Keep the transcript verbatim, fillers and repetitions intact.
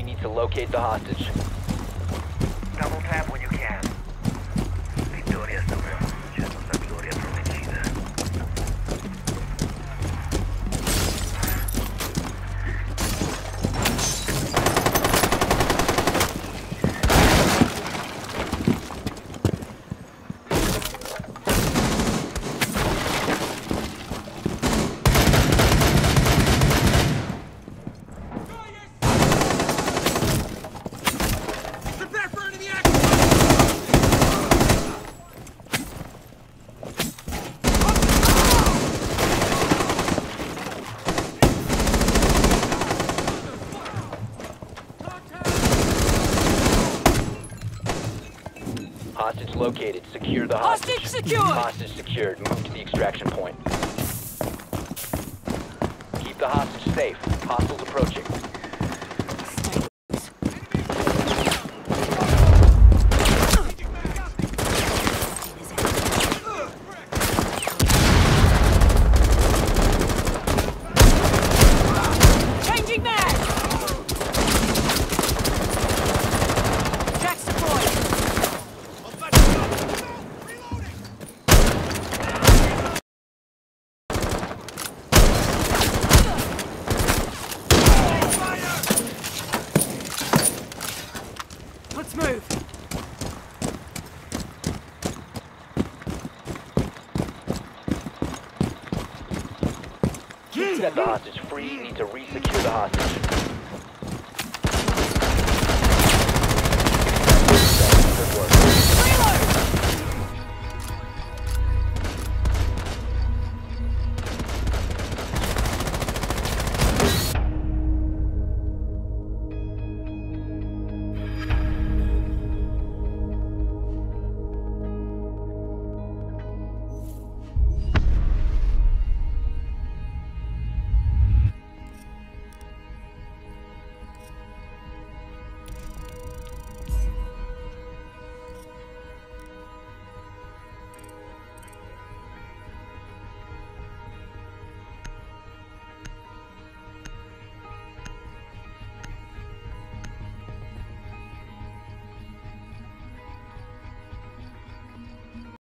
need to locate the hostage. Double tap when you can. Victoria sobre. Ya no la gloria prometida. Hostage located. Secure the hostage. Hostage secured! Hostage secured. Move to the extraction point. Keep the hostage safe. Hostiles approaching. Changing mag! Jack's deployed! Let's move! Set the hostage free. You need to re-secure the hostage.